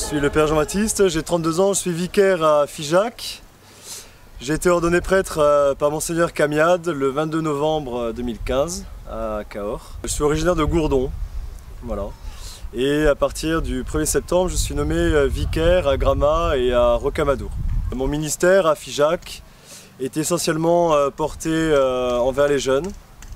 suis le Père Jean-Baptiste, j'ai 32 ans, je suis vicaire à Figeac. J'ai été ordonné prêtre par Monseigneur Camiade le 22 novembre 2015 à Cahors. Je suis originaire de Gourdon, voilà. Et à partir du 1er septembre, je suis nommé vicaire à Gramat et à Rocamadour. Mon ministère à Figeac est essentiellement porté envers les jeunes.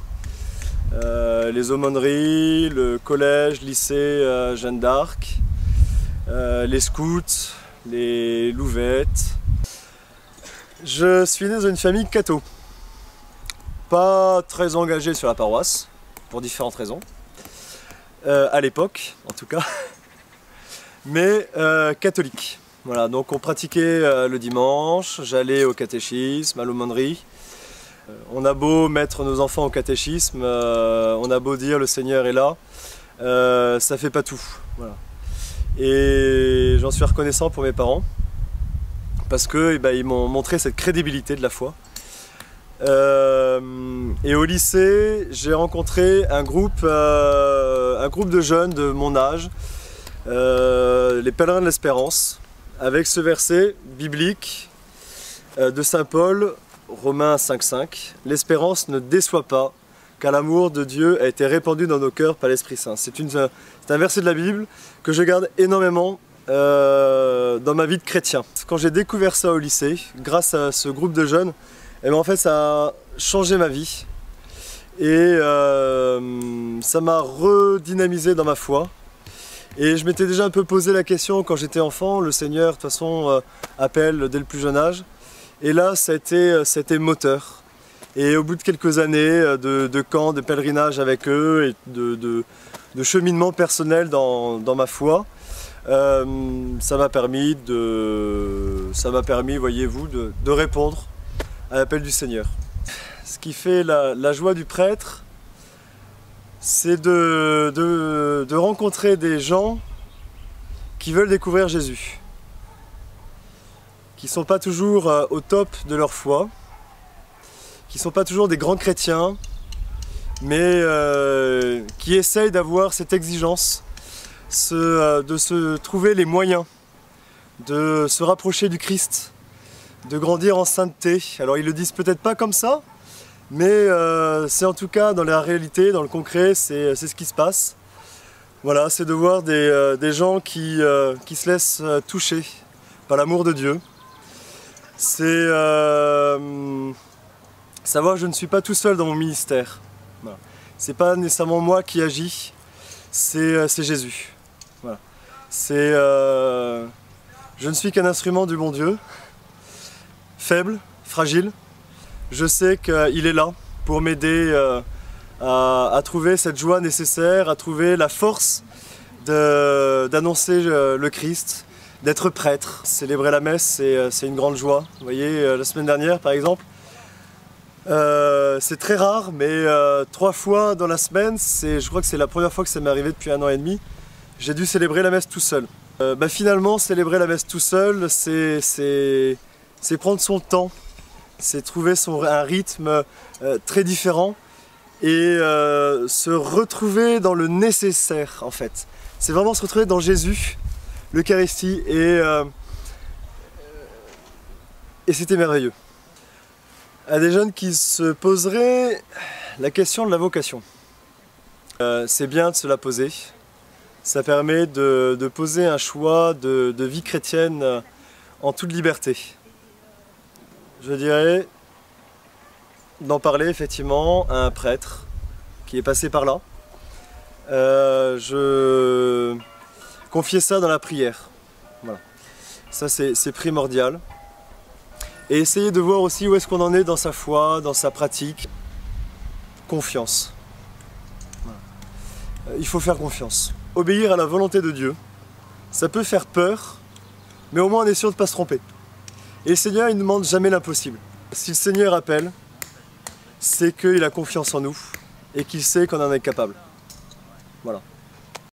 Les aumôneries, le collège, lycée Jeanne d'Arc, les scouts, les louvettes. Je suis né dans une famille catho, pas très engagée sur la paroisse, pour différentes raisons, à l'époque en tout cas, mais catholique. Voilà, donc on pratiquait le dimanche, j'allais au catéchisme, à l'aumônerie. On a beau mettre nos enfants au catéchisme, on a beau dire le Seigneur est là, ça fait pas tout. Voilà. Et j'en suis reconnaissant pour mes parents, parce que ils m'ont montré cette crédibilité de la foi. Et au lycée, j'ai rencontré un groupe de jeunes de mon âge, les Pèlerins de l'Espérance, avec ce verset biblique de Saint Paul, Romains 5,5. L'espérance ne déçoit pas, car l'amour de Dieu a été répandu dans nos cœurs par l'Esprit Saint. C'est un verset de la Bible que je garde énormément dans ma vie de chrétien. Quand j'ai découvert ça au lycée, grâce à ce groupe de jeunes, en fait ça a changé ma vie et ça m'a redynamisé dans ma foi. Et je m'étais déjà un peu posé la question quand j'étais enfant, le Seigneur de toute façon appelle dès le plus jeune âge. Et là ça a été moteur. Et au bout de quelques années de camps, de pèlerinage avec eux et de cheminement personnel dans ma foi, ça m'a permis, voyez-vous, de répondre à l'appel du Seigneur. Ce qui fait la joie du prêtre, c'est de rencontrer des gens qui veulent découvrir Jésus, qui ne sont pas toujours au top de leur foi, qui ne sont pas toujours des grands chrétiens, mais qui essayent d'avoir cette exigence, de se trouver les moyens, de se rapprocher du Christ, de grandir en sainteté. Alors ils le disent peut-être pas comme ça, mais c'est en tout cas dans la réalité, dans le concret, c'est ce qui se passe. Voilà, c'est de voir des gens qui se laissent toucher par l'amour de Dieu. C'est savoir que je ne suis pas tout seul dans mon ministère. Voilà. C'est pas nécessairement moi qui agis, c'est Jésus. Voilà. Je ne suis qu'un instrument du bon Dieu, faible, fragile. Je sais qu'il est là pour m'aider à trouver cette joie nécessaire, à trouver la force d'annoncer le Christ, d'être prêtre. Célébrer la messe, c'est une grande joie. Vous voyez, la semaine dernière par exemple, c'est très rare, mais 3 fois dans la semaine, je crois que c'est la première fois que ça m'est arrivé depuis 1 an et demi, j'ai dû célébrer la messe tout seul. Finalement, célébrer la messe tout seul, c'est prendre son temps, c'est trouver un rythme très différent et se retrouver dans le nécessaire en fait. C'est vraiment se retrouver dans Jésus, l'Eucharistie, et c'était merveilleux. À des jeunes qui se poseraient la question de la vocation. C'est bien de se la poser. Ça permet de poser un choix de vie chrétienne en toute liberté. Je dirais d'en parler effectivement à un prêtre qui est passé par là. Je confiais ça dans la prière. Voilà. Ça c'est primordial. Et essayer de voir aussi où est-ce qu'on en est dans sa foi, dans sa pratique. Confiance. Voilà. Il faut faire confiance. Obéir à la volonté de Dieu, ça peut faire peur, mais au moins on est sûr de ne pas se tromper. Et le Seigneur, il ne demande jamais l'impossible. Si le Seigneur appelle, c'est qu'il a confiance en nous et qu'il sait qu'on en est capable. Voilà.